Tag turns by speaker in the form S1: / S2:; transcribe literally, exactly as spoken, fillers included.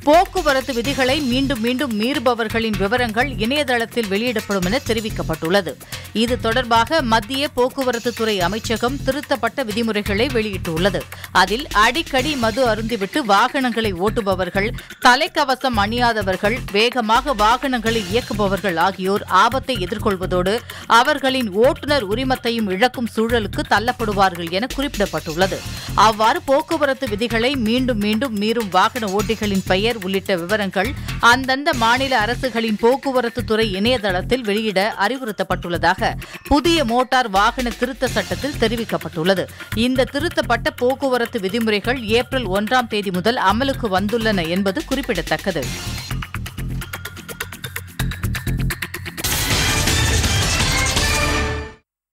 S1: போக்குவரத்து விதிகளை மீண்டும் மீண்டும் மீறுபவர்களின் விவரங்கள் இணையதளத்தில் வெளியிடப்படும் என தெரிவிக்கப்பட்டுள்ளது. இது தொடர்பாக மத்திய போக்குவரத்து துறை அமைச்சகம் திருத்தப்பட்ட விதிமுறைகளை வெளியிட்டுள்ளது. அதில் அடிக்கடி மது அருந்திவிட்டு வாகனங்களை ஓட்டுபவர்கள், தலைக்கவசம் அணியாதவர்கள், வேகமாக வாகனங்களை இயக்குபவர்கள் ஆகியோர் ஆபத்தை எதிர்கொள்வதோடு அவர்களின் ஓட்டுநர் உரிமத்தையும் இழக்கும் சூழலுக்கு தள்ளப்படுவார்கள் என குறிப்பிடப்பட்டுள்ளது. அவ்வாறு போக்குவரத்து விதிகளை மீண்டும் மீண்டும் மீறும் வாகன ஓட்டிகளின் பெயர் உள்ளிட்ட விவரங்கள் அந்தந்த மாநில அரசுகளின் போக்குவரத்து துறை இணையதளத்தில் வெளியிட அறிவுறுத்தப்பட்டுள்ளதாக புதிய மோட்டார் வாகன திருத்த சட்டத்தில் தெரிவிக்கப்பட்டுள்ளது. இந்த திருத்தப்பட்ட போக்குவரத்து விதிமுறைகள் ஏப்ரல் ஒன்றாம் தேதி முதல் அமலுக்கு வந்துள்ளன என்பது குறிப்பிடத்தக்கது.